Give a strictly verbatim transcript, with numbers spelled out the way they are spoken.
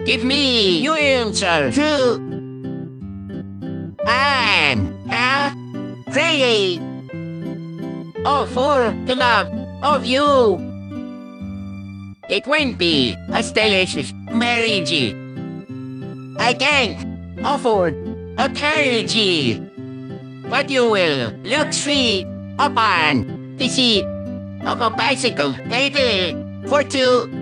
Give me your answer to I'm a praying all for the love of you. It won't be a delicious marriage. I can't afford a carriage, but you will look sweet upon the seat of a bicycle, baby, for two